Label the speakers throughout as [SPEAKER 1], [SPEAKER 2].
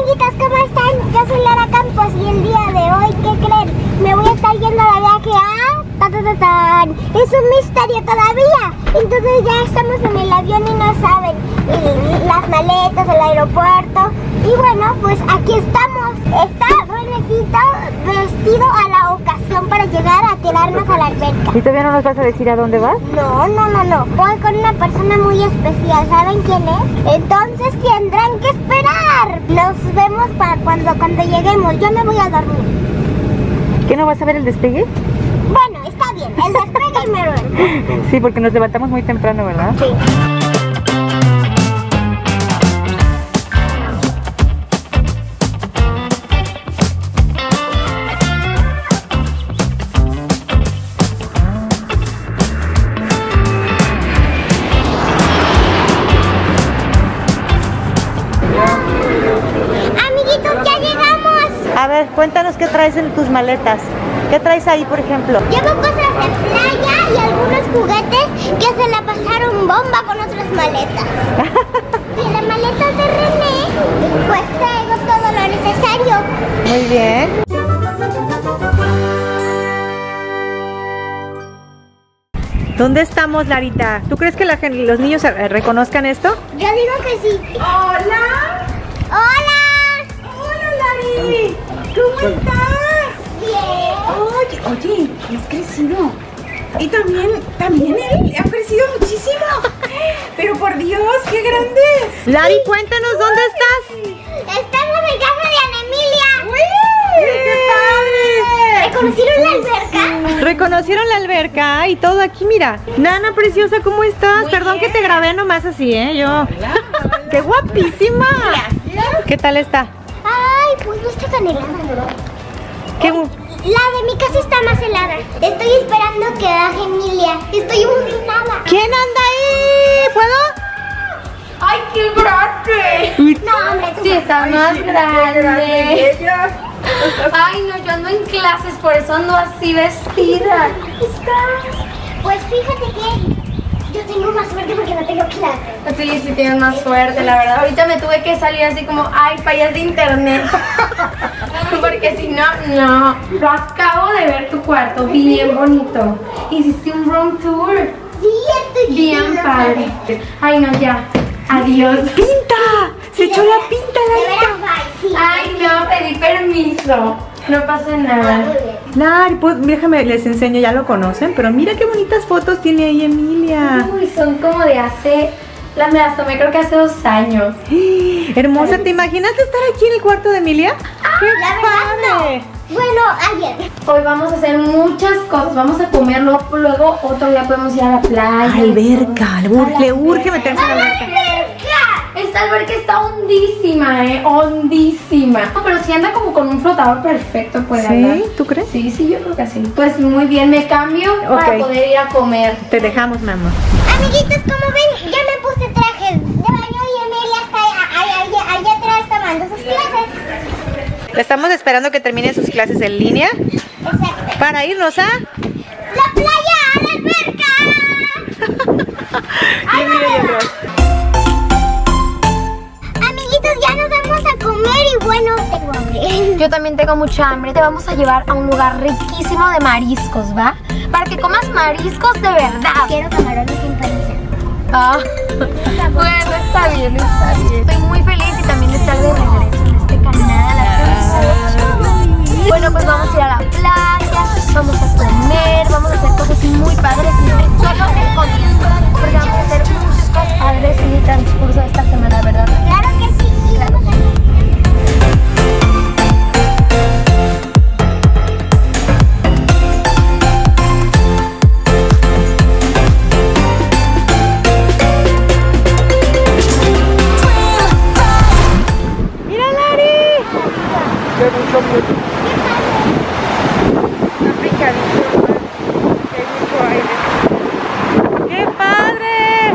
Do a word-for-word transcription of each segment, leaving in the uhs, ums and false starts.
[SPEAKER 1] amiguitos, ¿cómo están? Yo soy Lara Campos y el día de hoy, ¿qué creen? Me voy a estar yendo de viaje a... Ta, ta, ta, tan. Es un misterio todavía. Entonces ya estamos en el avión y no saben y las maletas, el aeropuerto. Y bueno, pues aquí estamos. Está Renecito vestido a la ocasión para llegar a tirarnos a la alberca.
[SPEAKER 2] ¿Y todavía no nos vas a decir a dónde vas?
[SPEAKER 1] No, no, no, no. Voy con una persona muy especial. ¿Saben quién es? Entonces tendrán que esperar. Nos vemos para cuando, cuando lleguemos. Yo me voy a dormir.
[SPEAKER 2] ¿Qué no vas a ver el despegue?
[SPEAKER 1] Bueno, está bien. El despegue y me duermo.
[SPEAKER 2] Sí, porque nos levantamos muy temprano, ¿verdad?
[SPEAKER 1] Sí.
[SPEAKER 2] A ver, cuéntanos qué traes en tus maletas. ¿Qué traes ahí, por ejemplo?
[SPEAKER 1] Llevo cosas de playa y algunos juguetes que se la pasaron bomba con otras maletas. Y la maleta de René, pues traigo todo lo necesario.
[SPEAKER 2] Muy bien. ¿Dónde estamos, Larita? ¿Tú crees que la gente, los niños reconozcan esto?
[SPEAKER 1] Yo digo que sí.
[SPEAKER 3] ¡Hola!
[SPEAKER 1] ¡Hola!
[SPEAKER 3] ¡Hola, Lari! ¿Cómo estás?
[SPEAKER 1] Bien.
[SPEAKER 3] Oye, oye, has crecido. Y también, también él ha crecido muchísimo. Pero por Dios, qué grande es.
[SPEAKER 2] Lari, cuéntanos, ¿dónde estás?
[SPEAKER 1] Estamos en casa de Ana Emilia.
[SPEAKER 3] ¡Uy! ¡Qué padre!
[SPEAKER 1] ¿Reconocieron la alberca?
[SPEAKER 2] Reconocieron la alberca y todo aquí, mira. Nana preciosa, ¿cómo estás?
[SPEAKER 3] Muy
[SPEAKER 2] Perdón
[SPEAKER 3] bien.
[SPEAKER 2] que te grabé nomás así, ¿eh? Yo.
[SPEAKER 3] Hola, hola.
[SPEAKER 2] ¡Qué guapísima!
[SPEAKER 3] Gracias.
[SPEAKER 2] ¿Qué tal está?
[SPEAKER 1] Ay, pues no está tan helada.
[SPEAKER 2] ¿Qué? gu-
[SPEAKER 1] La de mi casa está más helada. Estoy esperando que baje Emilia. Estoy emocionada.
[SPEAKER 2] ¿Quién anda ahí? ¿Puedo?
[SPEAKER 3] ¡Ay, qué grande!
[SPEAKER 1] No, hombre, tú
[SPEAKER 4] Sí, está más
[SPEAKER 3] Qué
[SPEAKER 4] grande.
[SPEAKER 3] ella.
[SPEAKER 4] Ay, no, yo ando en clases, por eso ando así vestida.
[SPEAKER 1] estás. Pues fíjate que yo tengo más suerte porque no tengo clase.
[SPEAKER 4] Sí, sí tienes más suerte, la verdad. Ahorita me tuve que salir así como, ay, payas de internet. Porque si no, no. Lo acabo de ver tu cuarto, bien bonito. Hiciste un room tour.
[SPEAKER 1] Sí, estoy
[SPEAKER 4] Bien
[SPEAKER 1] bien
[SPEAKER 4] padre. Ay, no, ya. Adiós.
[SPEAKER 2] ¡Pinta! ¡Se echó la pinta, Larita!
[SPEAKER 4] Ay, no, pedí permiso. No pasa nada.
[SPEAKER 2] Lari, pues déjame, les enseño, ya lo conocen, pero mira qué bonitas fotos tiene ahí Emilia.
[SPEAKER 4] Uy, son como de hace... La me las tomé creo que hace dos años.
[SPEAKER 2] Hermosa, ¿te imaginas estar aquí en el cuarto de Emilia? ¡Qué
[SPEAKER 1] la verdad
[SPEAKER 2] padre!
[SPEAKER 1] Bueno, ayer.
[SPEAKER 4] Hoy vamos a hacer muchas cosas. Vamos a comer, luego, luego otro día podemos ir a la playa.
[SPEAKER 2] Alberca, le urge, le urge meterse en la alberca.
[SPEAKER 4] Esta alberca está hondísima, eh, hondísima. No, pero si anda como con un flotador perfecto puede andar.
[SPEAKER 2] ¿Sí? ¿Tú crees?
[SPEAKER 4] Sí, sí, yo creo que sí. Pues muy bien, me cambio para
[SPEAKER 2] Ok.
[SPEAKER 4] poder ir a comer.
[SPEAKER 2] Te dejamos, mi amor.
[SPEAKER 1] Amiguitos, como ven, ya me puse trajes de baño y Emilia está allá, allá, allá atrás tomando sus clases.
[SPEAKER 2] Estamos esperando que termine sus clases en línea
[SPEAKER 1] Exacto.
[SPEAKER 2] para irnos a...
[SPEAKER 1] ¡La playa! ¡A la alberca!
[SPEAKER 2] Y Emilia y atrás.
[SPEAKER 1] Amiguitos, ya nos vamos a comer y bueno, tengo hambre.
[SPEAKER 4] Yo también tengo mucha hambre. Te vamos a llevar a un lugar riquísimo de mariscos, ¿va? Para que comas mariscos de verdad.
[SPEAKER 1] Quiero camarones sin panza.
[SPEAKER 4] Ah, bueno, está bien, está bien. Estoy muy feliz y también de estar de regreso en este canal. Bueno, pues vamos a ir a la playa, vamos a comer, vamos a hacer cosas muy padres y este es solo el comienzo. Porque vamos a hacer muchas cosas padres en el transcurso de esta semana, ¿verdad?
[SPEAKER 1] Claro que sí.
[SPEAKER 4] Claro.
[SPEAKER 2] ¡Mira, Lari! ¡Qué padre!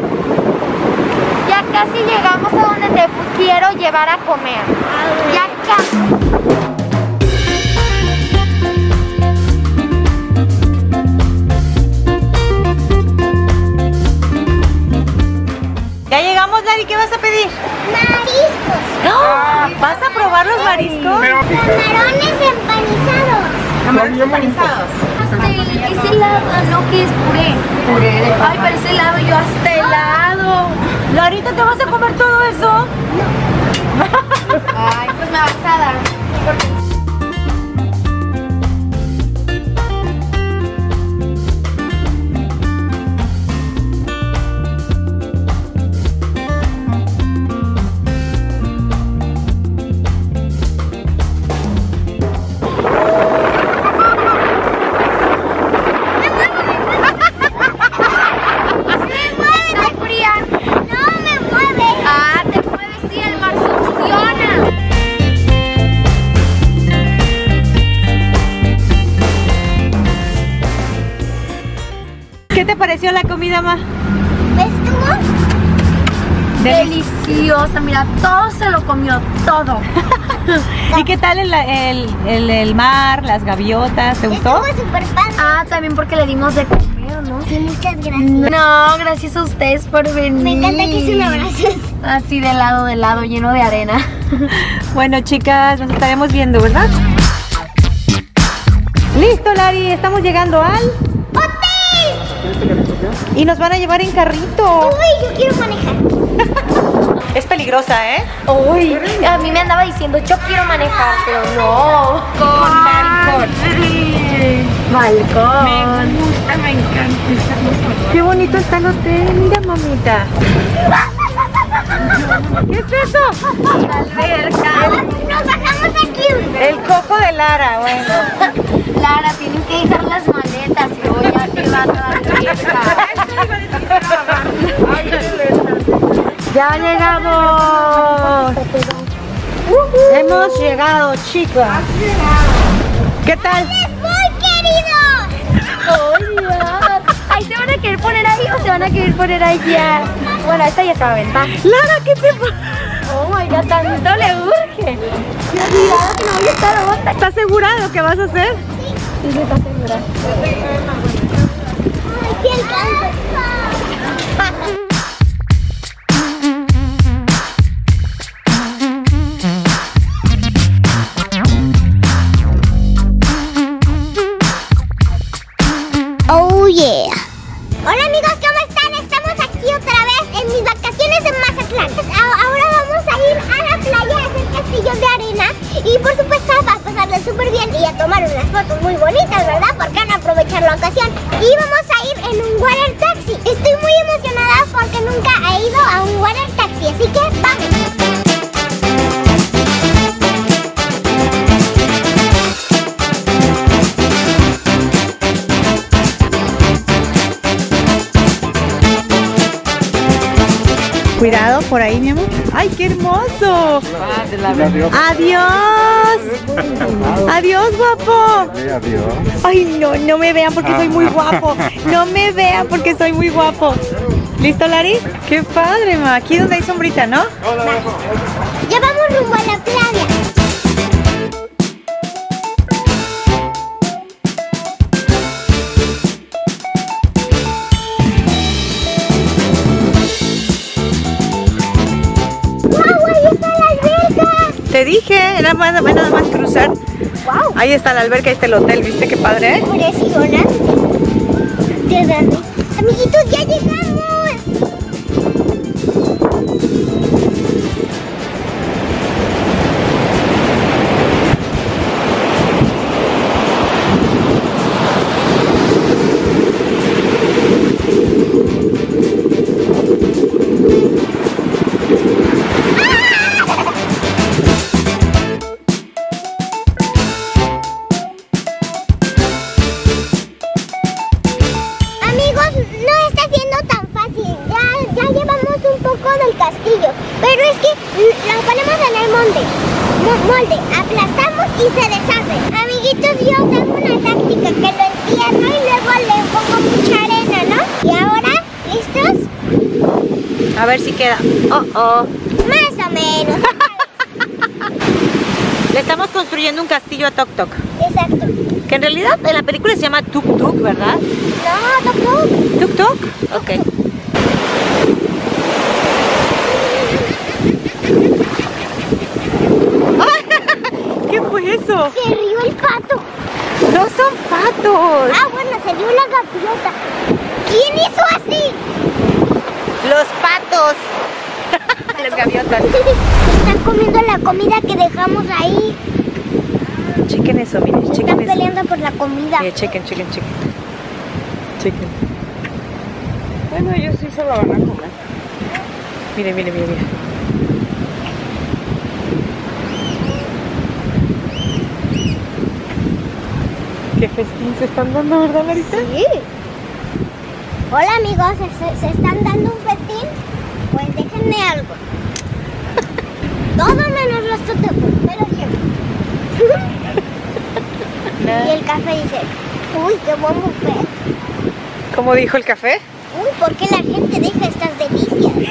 [SPEAKER 4] Ya casi llegamos a donde te quiero llevar a comer. Ya casi.
[SPEAKER 2] ¿Ya llegamos, Lari? ¿qué vas a pedir?
[SPEAKER 1] Mariscos.
[SPEAKER 2] ¡Oh! ¿Vas a probar los mariscos?
[SPEAKER 1] Camarones empanizados.
[SPEAKER 3] Camarones empanizados.
[SPEAKER 4] Pastel, es helado, no que es puré.
[SPEAKER 3] Puré de papa.
[SPEAKER 4] Ay, parece helado, yo hasta helado.
[SPEAKER 2] Larita, ¿te vas a comer todo eso?
[SPEAKER 4] Ay, pues me vas a dar.
[SPEAKER 2] ¿Qué te pareció la comida, ma?
[SPEAKER 1] ¿Estuvo?
[SPEAKER 4] Deliciosa, mira, todo se lo comió, todo.
[SPEAKER 2] ¿Y qué tal el, el, el, el mar, las gaviotas? ¿Te gustó?
[SPEAKER 1] Estuvo súper padre.
[SPEAKER 4] Ah, también porque le dimos de comer, ¿no?
[SPEAKER 1] Sí, muchas gracias.
[SPEAKER 4] No, gracias a ustedes por venir.
[SPEAKER 1] Me encanta que se me abraces.
[SPEAKER 4] Así de lado, de lado, lleno de arena.
[SPEAKER 2] Bueno, chicas, nos estaremos viendo, ¿verdad? Listo, Lari, estamos llegando al... Y nos van a llevar en carrito.
[SPEAKER 1] Uy, yo quiero manejar.
[SPEAKER 2] Es peligrosa, ¿eh?
[SPEAKER 4] Uy, a mí me andaba diciendo, yo quiero manejar, pero no.
[SPEAKER 3] Con balcón.
[SPEAKER 4] Balcón.
[SPEAKER 3] Me gusta, me encanta.
[SPEAKER 2] Qué bonito está el hotel, mira, mamita. ¿Qué es eso?
[SPEAKER 4] Alberca.
[SPEAKER 1] Nos bajamos aquí.
[SPEAKER 2] El coco de Lara, bueno.
[SPEAKER 4] Lara, tienen que dejar las maletas y voy a llevar a la alberca.
[SPEAKER 2] Ya llegamos. Hemos llegado, chicas. ¿Qué tal?
[SPEAKER 1] ¡Muy querido!
[SPEAKER 4] Hola. Ay, ¿se van a querer poner ahí o se van a querer poner allá? Bueno, esta ya saben, va.
[SPEAKER 2] Lara, ¿qué te pasa?
[SPEAKER 4] Oh my god, tanto le urge. Cuidado que no voy a estar otra.
[SPEAKER 2] ¿Estás segura de lo que vas a hacer?
[SPEAKER 4] Sí, sí, está segura.
[SPEAKER 1] Ay, sí alcanza. Oh yeah. Hola amigos, ¿cómo están? Estamos aquí otra vez en mis vacaciones en Mazatlán. A- Ahora vamos a ir a la playa a hacer castillos de arena y por supuesto a pasarla súper bien y a tomar unas fotos muy bonitas, ¿verdad? Porque van a aprovechar la ocasión. Y vamos a ir en un water taxi. Estoy muy emocionada porque nunca he ido a un water taxi, así que vamos.
[SPEAKER 2] Cuidado por ahí, mi amor. ¡Ay, qué hermoso! ¡Adiós! ¡Adiós, guapo!
[SPEAKER 5] Adiós.
[SPEAKER 2] Ay, no, no me vean porque soy muy guapo. No me vean porque soy muy guapo. ¿Listo, Lari? ¡Qué padre, ma! Aquí donde hay sombrita, ¿no?
[SPEAKER 1] Ya vamos rumbo a la playa.
[SPEAKER 2] Te dije, era más, nada más cruzar.
[SPEAKER 1] Wow.
[SPEAKER 2] Ahí está la alberca, ahí está el hotel, ¿viste qué padre? ¿Eh?
[SPEAKER 1] Preciosa. Qué grande. Amiguitos, ya llegamos. Castillo, pero es que lo ponemos en el molde, molde, aplastamos y se deshace. Amiguitos, yo tengo una táctica que lo entierro y luego le pongo mucha arena, ¿no? Y ahora, ¿listos?
[SPEAKER 2] A ver si queda. Oh, oh.
[SPEAKER 1] Más o menos.
[SPEAKER 2] Le estamos construyendo un castillo a Tok Tok.
[SPEAKER 1] Exacto.
[SPEAKER 2] Que en realidad en la película se llama Tuk Tuk, ¿verdad?
[SPEAKER 1] No, Tok Tok.
[SPEAKER 2] ¿Tuk Tuk? Ok. pasó?
[SPEAKER 1] Se rió el pato.
[SPEAKER 2] No son patos.
[SPEAKER 1] Ah, bueno, se rió la gaviota. ¿Quién hizo así?
[SPEAKER 2] Los patos. Las gaviotas.
[SPEAKER 1] Están comiendo la comida que dejamos ahí.
[SPEAKER 2] Chequen eso, miren, chequen
[SPEAKER 1] Están
[SPEAKER 2] eso.
[SPEAKER 1] peleando por la comida.
[SPEAKER 2] Mire, chequen, chequen, chequen. Chequen.
[SPEAKER 3] Bueno, ellos sí se la van a comer.
[SPEAKER 2] Mire, mire, mire, mire. Qué festín se están dando, ¿verdad, Larita?
[SPEAKER 1] Sí. Hola amigos, ¿se, se están dando un festín? Pues déjenme algo. Todo menos los totopos, pero siempre. Y el café dice, uy, qué buen buffet.
[SPEAKER 2] ¿Cómo dijo el café?
[SPEAKER 1] Uy, ¿por qué la gente deja estas delicias?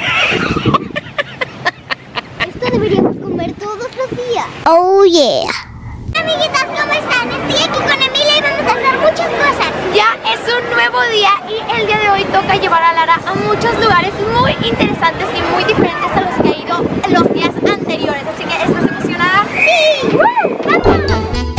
[SPEAKER 1] Esto deberíamos comer todos los días. Oh yeah. Amiguitas, ¿cómo están? Estoy aquí con Emilia y vamos a hacer muchas cosas.
[SPEAKER 4] Ya es un nuevo día y el día de hoy toca llevar a Lara a muchos lugares muy interesantes y muy diferentes a los que ha ido los días anteriores. Así que, ¿estás emocionada?
[SPEAKER 1] ¡Sí! ¡Woo! ¡Vamos!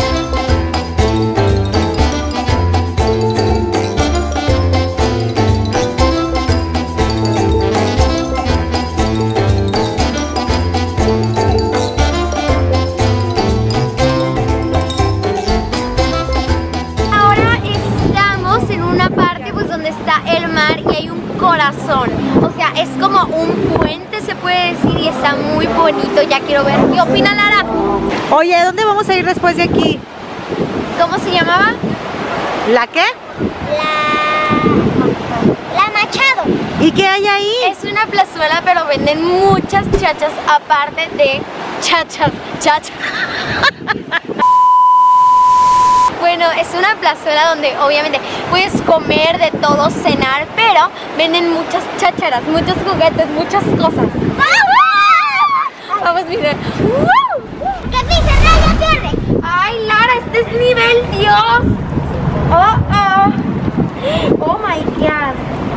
[SPEAKER 4] Corazón, o sea, es como un puente, se puede decir, y está muy bonito. Ya quiero ver. ¿Qué opina Lara?
[SPEAKER 2] Oye, ¿dónde vamos a ir después de aquí?
[SPEAKER 4] ¿Cómo se llamaba?
[SPEAKER 2] ¿La qué?
[SPEAKER 1] La... La Machado.
[SPEAKER 2] ¿Y qué hay ahí?
[SPEAKER 4] Es una plazuela, pero venden muchas chachas aparte de chachas, chachas. Bueno, es una plazuela donde obviamente puedes comer de todo, cenar, pero venden muchas chácharas, muchos juguetes, muchas cosas. Vamos, miren.
[SPEAKER 1] ¿Qué dice? ¡Raya pierde!
[SPEAKER 4] Ay, Lara, este es nivel Dios. Oh, oh. Oh my God.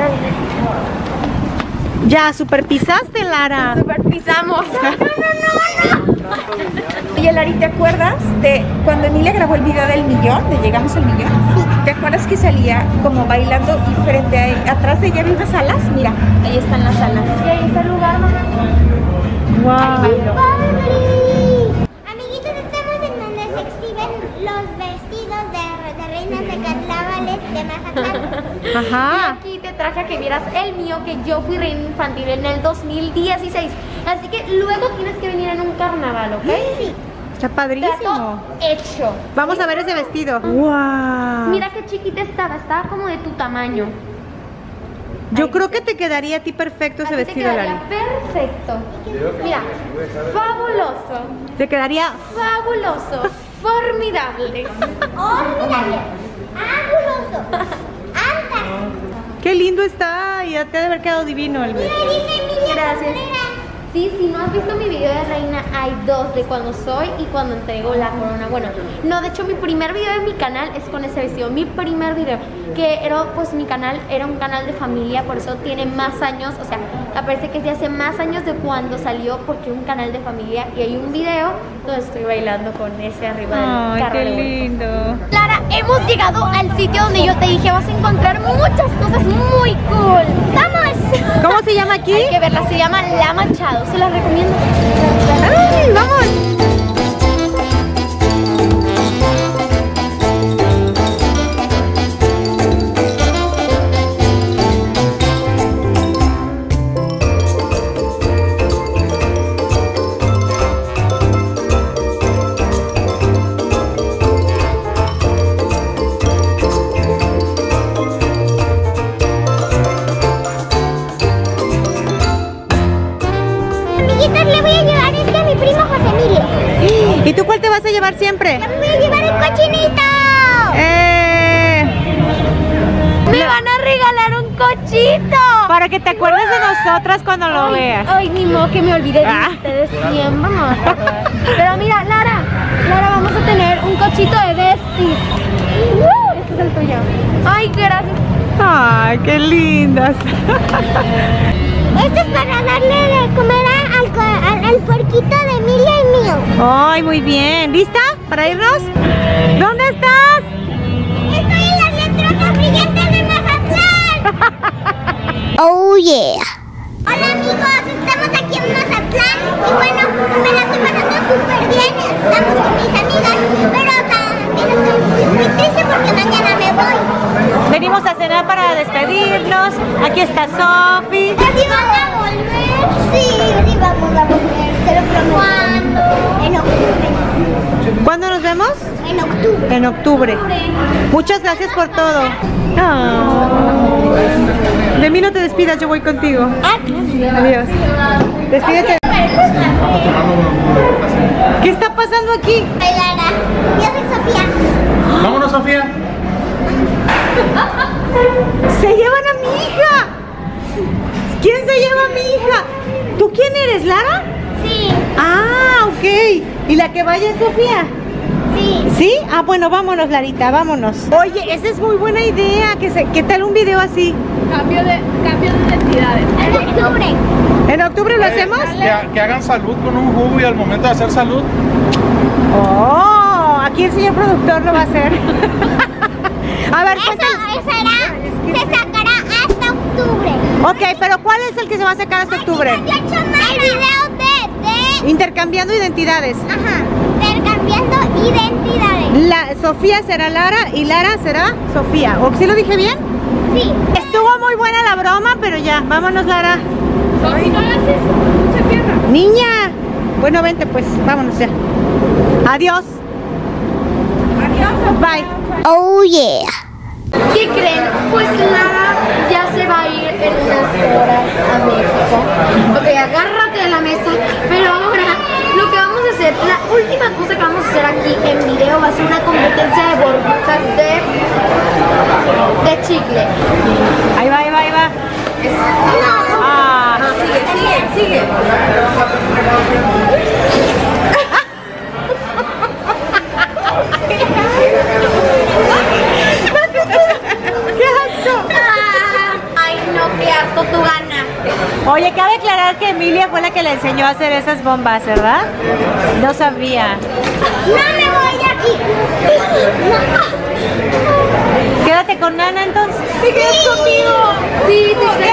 [SPEAKER 2] Ya, super pisaste, Lara.
[SPEAKER 4] Super pisamos.
[SPEAKER 1] ¡No, no, no, no!
[SPEAKER 3] Oye, Lari, ¿te acuerdas de cuando Emilia grabó el video del millón, de Llegamos al Millón? ¿Te acuerdas que salía como bailando y frente a atrás de ella había unas alas? Mira, ahí están las alas.
[SPEAKER 4] Y ahí está el lugar, mamá.
[SPEAKER 2] Wow.
[SPEAKER 1] ¡Padre! Amiguitos, estamos en donde se exhiben los vestidos de, de reinas de carnavales de Mazatlán.
[SPEAKER 2] Ajá.
[SPEAKER 4] Y aquí te traje a que vieras el mío, que yo fui reina infantil en el dos mil dieciséis. Así que luego tienes que venir en un carnaval, ¿ok?
[SPEAKER 1] Sí.
[SPEAKER 2] Está padrísimo.
[SPEAKER 4] Trato hecho.
[SPEAKER 2] Vamos a ver ese vestido. Wow.
[SPEAKER 4] Mira qué chiquita estaba, estaba como de tu tamaño.
[SPEAKER 2] Yo creo que te quedaría a ti perfecto ese
[SPEAKER 4] A ti te
[SPEAKER 2] vestido,
[SPEAKER 4] quedaría
[SPEAKER 2] Lari.
[SPEAKER 4] perfecto. Mira, fabuloso,
[SPEAKER 2] Te quedaría...
[SPEAKER 4] fabuloso, formidable.
[SPEAKER 1] ¡Formidable! ¡Anguloso! ¡Anta!
[SPEAKER 2] Qué lindo está. Y ya te ha de haber quedado divino el vestido.
[SPEAKER 1] Me dice Emilia
[SPEAKER 4] Gracias.
[SPEAKER 1] Contreras.
[SPEAKER 4] Sí, si no has visto mi video de reina, hay dos, de cuando soy y cuando entrego la corona. Bueno, no, de hecho mi primer video de mi canal es con ese vestido. Mi primer video, que era, pues mi canal era un canal de familia, por eso tiene más años. O sea, me parece que es de hace más años de cuando salió, porque es un canal de familia. Y hay un video donde estoy bailando con ese arriba del
[SPEAKER 2] Ay,
[SPEAKER 4] carro
[SPEAKER 2] qué
[SPEAKER 4] de vuelta.
[SPEAKER 2] lindo.
[SPEAKER 4] Clara, hemos llegado al sitio donde yo te dije vas a encontrar muchas cosas muy cool. ¡Vamos!
[SPEAKER 2] ¿Cómo se llama aquí?
[SPEAKER 4] Hay que verla, se llama La Machado, se la recomiendo.
[SPEAKER 2] ¡Ay, vamos!
[SPEAKER 1] Amiguitas, le voy a llevar este a mi primo José Emilio.
[SPEAKER 2] ¿Y tú cuál te vas a llevar siempre?
[SPEAKER 1] Le voy a llevar el cochinito.
[SPEAKER 2] ¡Eh!
[SPEAKER 4] Me van a regalar un cochito.
[SPEAKER 2] Para que te acuerdes de nosotras cuando lo
[SPEAKER 4] Ay,
[SPEAKER 2] veas.
[SPEAKER 4] Ay, ni modo que me olvide de
[SPEAKER 2] Ah.
[SPEAKER 4] ustedes siempre. Me van a acordar. Pero mira, Lara, Lara, vamos a tener un cochito de Besties. ¡Uh! Este es el tuyo. Ay, gracias.
[SPEAKER 2] ¡Ay, qué lindas!
[SPEAKER 1] Esto es para darle de comer a- al, co- al, al puerquito de Emilia y mío.
[SPEAKER 2] ¡Ay, muy bien! ¿Lista? para irnos? ¿Dónde estás?
[SPEAKER 1] Estoy en las letras brillantes de Mazatlán. Oh yeah. Hola amigos, estamos aquí en Mazatlán y bueno, me la estoy pasando súper bien, estamos con mis amigas, pero también estoy muy triste porque mañana me voy.
[SPEAKER 2] Venimos a cenar para despedirnos. Aquí está Sofi.
[SPEAKER 1] ¿Sí van a volver? Sí, sí vamos a volver, te lo prometo. ¿Cuándo? En octubre.
[SPEAKER 2] ¿Cuándo nos vemos?
[SPEAKER 1] En octubre.
[SPEAKER 2] En octubre. Muchas gracias por todo. Oh. De mí no te despidas, yo voy contigo. Adiós. Despídete. ¿Qué está pasando aquí?
[SPEAKER 1] Lara, yo soy Sofía.
[SPEAKER 5] Vámonos, Sofía.
[SPEAKER 2] Se llevan a mi hija. ¿Quién se lleva a mi hija? ¿Tú quién eres, Lara?
[SPEAKER 1] Sí,
[SPEAKER 2] Ah, ok. ¿Y la que vaya es Sofía?
[SPEAKER 1] sí.
[SPEAKER 2] ¿Sí? Ah, bueno, vámonos, Larita, vámonos. Oye, esa es muy buena idea. ¿Qué, se, ¿qué tal un video así?
[SPEAKER 4] Cambio de, cambio de identidades.
[SPEAKER 1] En octubre.
[SPEAKER 2] ¿En octubre lo hacemos?
[SPEAKER 5] Que, que hagan salud con un jugo y al momento de hacer salud.
[SPEAKER 2] Oh, aquí el señor productor lo va a hacer. A ver,
[SPEAKER 1] Eso,
[SPEAKER 2] cuéntanos.
[SPEAKER 1] eso será, se sacará hasta octubre.
[SPEAKER 2] Ok, pero ¿cuál es el que se va a sacar hasta octubre?
[SPEAKER 1] El video de, de,
[SPEAKER 2] Intercambiando identidades.
[SPEAKER 1] ajá, intercambiando identidades.
[SPEAKER 2] La Sofía será Lara y Lara será Sofía. ¿O sí lo dije bien?
[SPEAKER 1] Sí.
[SPEAKER 2] Estuvo muy buena la broma, pero ya, vámonos, Lara.
[SPEAKER 4] Sofi, no le haces mucha tierra.
[SPEAKER 2] Niña. Bueno, vente pues, vámonos ya. Adiós.
[SPEAKER 3] Adiós.
[SPEAKER 2] Bye.
[SPEAKER 1] Oh yeah.
[SPEAKER 4] ¿Qué creen? Pues Lara ya se va a ir en unas horas a México. Ok, agárrate de la mesa. Pero ahora lo que vamos a hacer, la última cosa que vamos a hacer aquí en video va a ser una competencia de burbujas de, de chicle.
[SPEAKER 2] Ahí va, ahí va, ahí va. Ah.
[SPEAKER 3] Sigue, sigue, sigue.
[SPEAKER 2] ¡Qué asco!
[SPEAKER 4] Ay, no, qué asco, tú ganaste.
[SPEAKER 2] Oye, cabe aclarar que Emilia fue la que le enseñó a hacer esas bombas, ¿verdad? No sabía.
[SPEAKER 1] No me voy de aquí.
[SPEAKER 2] Quédate con Nana entonces.
[SPEAKER 1] ¿Te quedas conmigo?
[SPEAKER 4] Sí, te